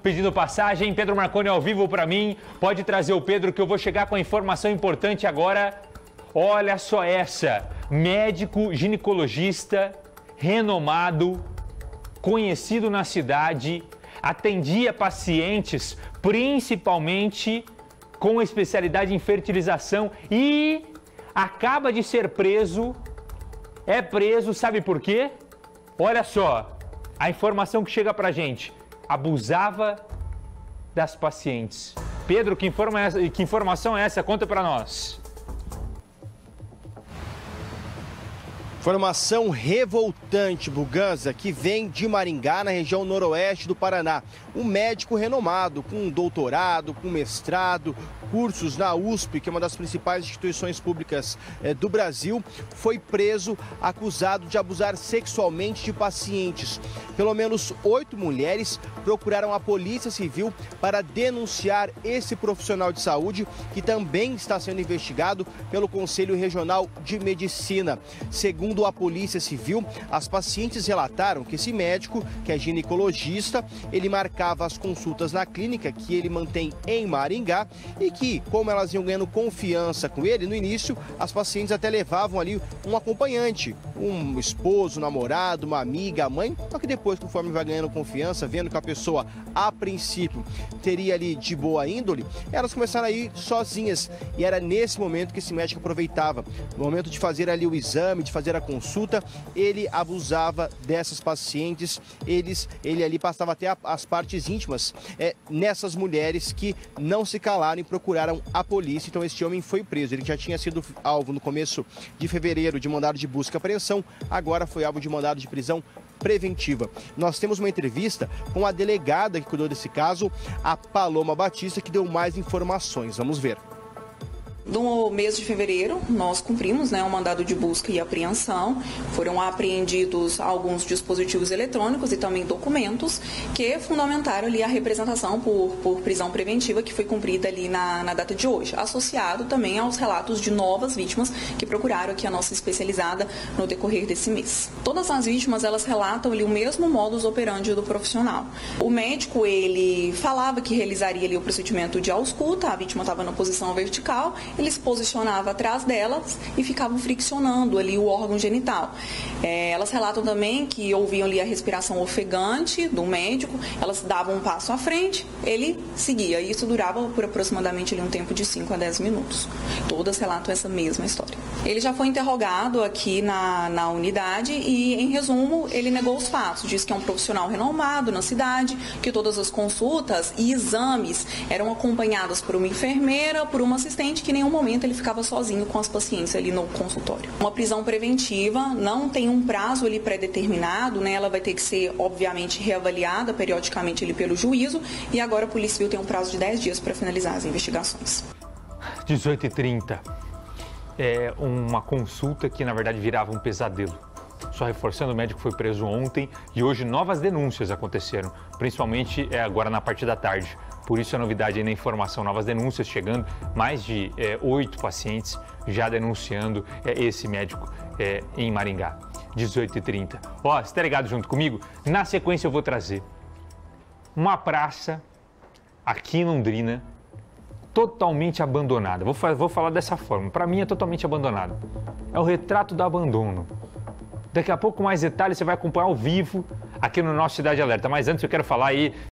pedindo passagem. Pedro Marconi ao vivo para mim. Pode trazer o Pedro que eu vou chegar com a informação importante agora. Olha só essa. Médico ginecologista renomado, conhecido na cidade, atendia pacientes principalmente com especialidade em fertilização e acaba de ser preso. É preso, sabe por quê? Olha só, a informação que chega pra gente. Abusava das pacientes. Pedro, que informação é essa? Conta pra nós. Informação revoltante, Buganza, que vem de Maringá, na região noroeste do Paraná. Um médico renomado, com um doutorado, com mestrado, cursos na USP, que é uma das principais instituições públicas do Brasil, foi preso acusado de abusar sexualmente de pacientes. Pelo menos 8 mulheres procuraram a Polícia Civil para denunciar esse profissional de saúde, que também está sendo investigado pelo Conselho Regional de Medicina. Segundo a Polícia Civil, as pacientes relataram que esse médico, que é ginecologista, ele marcava as consultas na clínica que ele mantém em Maringá e que, como elas iam ganhando confiança com ele, no início as pacientes até levavam ali um acompanhante, um esposo, um namorado, uma amiga, a mãe, só que depois, conforme vai ganhando confiança, vendo que a pessoa, a princípio, teria ali de boa índole, elas começaram a ir sozinhas. E era nesse momento que esse médico aproveitava. No momento de fazer ali o exame, de fazer a consulta, ele abusava dessas pacientes, ele ali passava até as partes íntimas nessas mulheres que não se calaram e procuraram a polícia. Então este homem foi preso. Ele já tinha sido alvo no começo de fevereiro de mandado de busca e apreensão, agora foi alvo de mandado de prisão preventiva. Nós temos uma entrevista com a delegada que cuidou desse caso, a Paloma Batista, que deu mais informações. Vamos ver. No mês de fevereiro, nós cumprimos um mandado de busca e apreensão. Foram apreendidos alguns dispositivos eletrônicos e também documentos que fundamentaram ali a representação por prisão preventiva que foi cumprida ali na data de hoje, associado também aos relatos de novas vítimas que procuraram aqui a nossa especializada no decorrer desse mês. Todas as vítimas, elas relatam ali o mesmo modus operandi do profissional. O médico, ele falava que realizaria ali o procedimento de ausculta, a vítima estava na posição vertical, ele se posicionava atrás delas e ficavam friccionando ali o órgão genital. Elas relatam também que ouviam ali a respiração ofegante do médico, elas davam um passo à frente, ele seguia. E isso durava por aproximadamente ali um tempo de 5 a 10 minutos. Todas relatam essa mesma história. Ele já foi interrogado aqui na unidade e, em resumo, ele negou os fatos. Disse que é um profissional renomado na cidade, que todas as consultas e exames eram acompanhadas por uma enfermeira, por uma assistente, que em nenhum momento ele ficava sozinho com as pacientes ali no consultório. Uma prisão preventiva não tem um prazo ali pré-determinado, ela vai ter que ser, obviamente, reavaliada periodicamente ali pelo juízo, e agora a Polícia Civil tem um prazo de 10 dias para finalizar as investigações. 18h30. É uma consulta que, na verdade, virava um pesadelo. Só reforçando, o médico foi preso ontem e hoje novas denúncias aconteceram, principalmente agora na parte da tarde. Por isso a novidade aí na informação, novas denúncias chegando, mais de 8 pacientes já denunciando esse médico em Maringá. 18h30. Ó, você tá ligado junto comigo? Na sequência eu vou trazer uma praça aqui em Londrina totalmente abandonada. Vou falar dessa forma, para mim é totalmente abandonada. É o retrato do abandono. Daqui a pouco mais detalhes você vai acompanhar ao vivo aqui no nosso Cidade Alerta. Mas antes eu quero falar aí